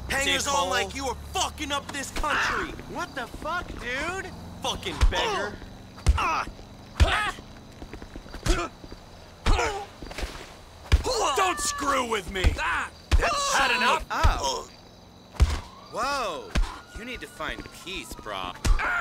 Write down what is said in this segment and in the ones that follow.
Hangers on like you were fucking up this country. What the fuck, dude? Fucking beggar. Don't screw with me! That's had enough! Oh. Whoa. You need to find peace, brah.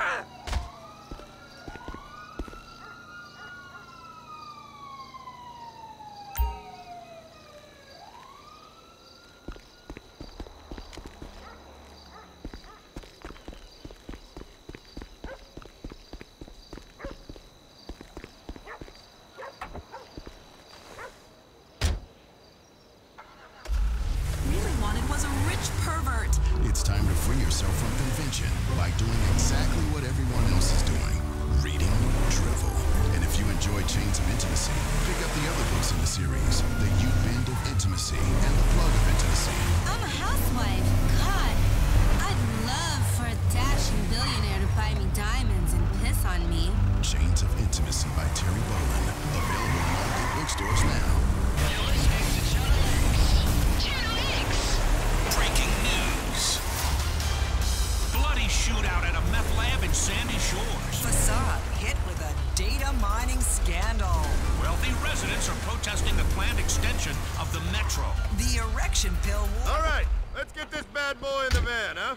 It's time to free yourself from convention by doing exactly what everyone else is doing. Reading drivel. And if you enjoy Chains of Intimacy, pick up the other books in the series. The U-Bend of Intimacy and The Plug of Intimacy. I'm a housewife. God, I'd love for a dashing billionaire to buy me diamonds and piss on me. Chains of Intimacy by Terry Boland. Available in all good bookstores now. You're listening to Channel X. Breaking news. Bloody shootout at a meth lab in Sandy Shores. Facade hit with a data mining scandal. Wealthy residents are protesting the planned extension of the metro. The erection pill war. All right, let's get this bad boy in the van, huh?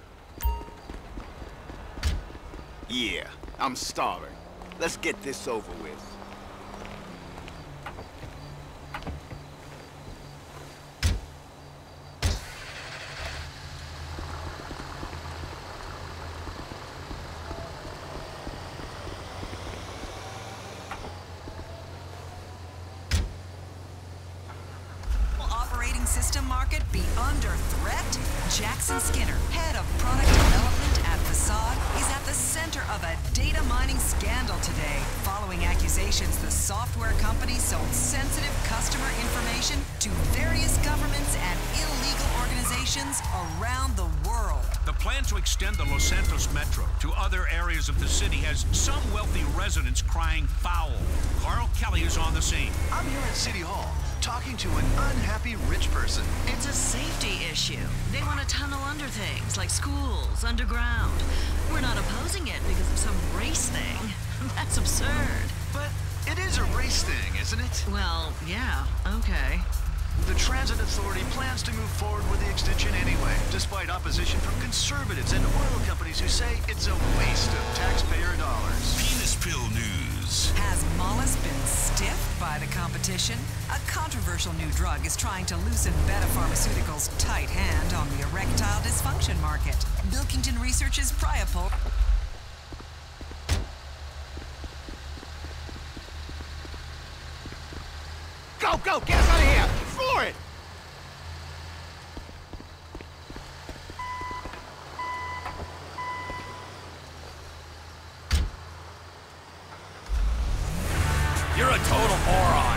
Yeah, I'm starving. Let's get this over with. Operating system market be under threat? Jackson Skinner, head of product development at Facade, is at the center of a data mining scandal today, following accusations the software company sold sensitive customer information to various governments and illegal organizations around the world. The plan to extend the Los Santos metro to other areas of the city has some wealthy residents crying foul. Carl Kelly is on the scene. I'm here at City Hall, talking to an unhappy rich person. It's a safety issue. They want to tunnel under things, like schools, underground. We're not opposing it because of some race thing. That's absurd. But it is a race thing, isn't it? Well, yeah, okay. The Transit Authority plans to move forward with the extension anyway, despite opposition from conservatives and oil companies who say it's a waste of taxpayer dollars. Penis pill news. Has Mollis been stiffed by the competition? A controversial new drug is trying to loosen Beta Pharmaceuticals' tight hand on the erectile dysfunction market. Bilkington Research's Priapol. Go, go, get us out of here! Floor it! You're a total moron.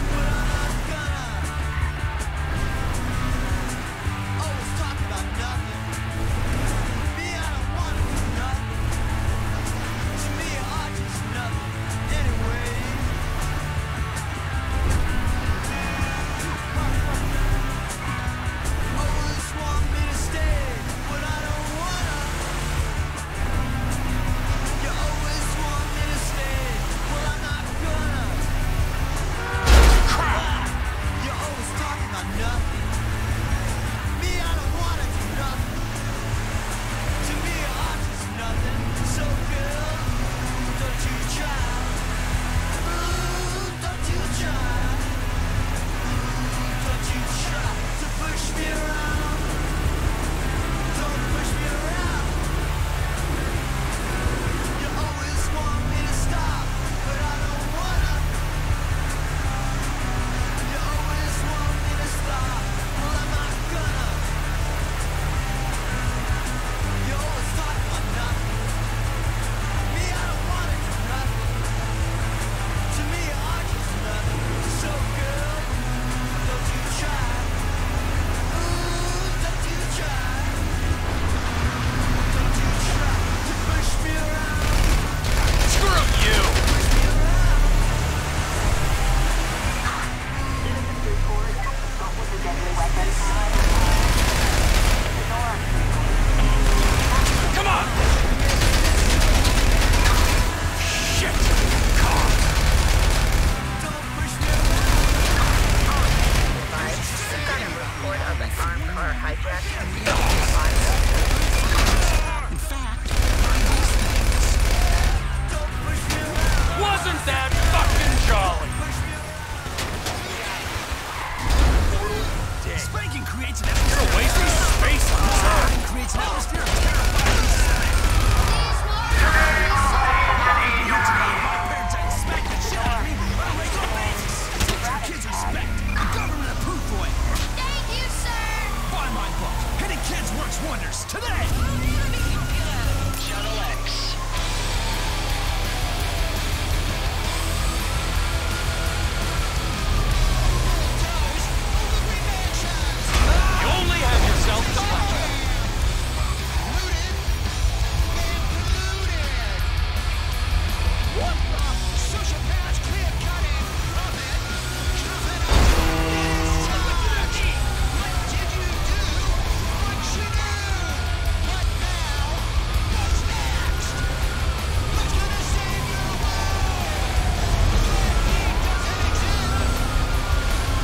Always talk about nothing. wonders today! Channel X. You only have yourself to blame. What the? Sociopaths clear cutting of it. What did you do? What you do? What now? What's next? What's gonna save your world? He doesn't exist.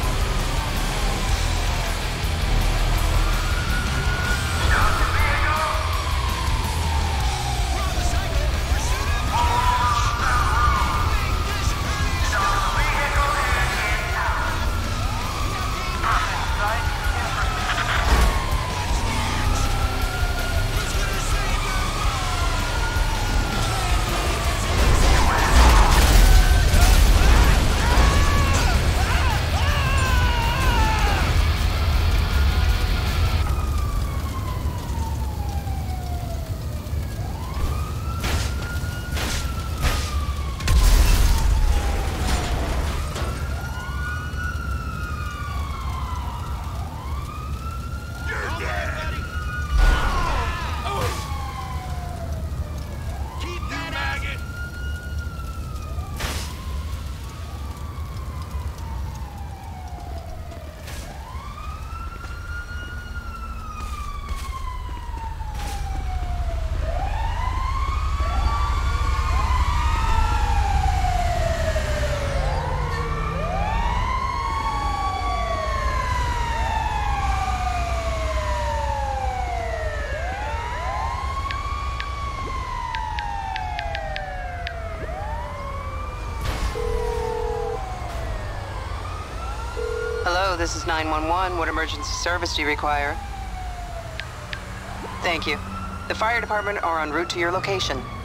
Hello, this is 911. What emergency service do you require? Thank you. The fire department are en route to your location.